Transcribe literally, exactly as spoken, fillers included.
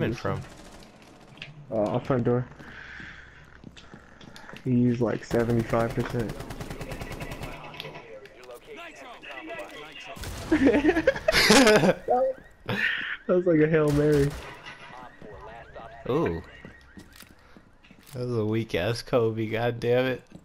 coming from? Uh, front door. He's like seventy-five percent. That was like a Hail Mary. Ooh. That was a weak ass Koooobe, god damn it.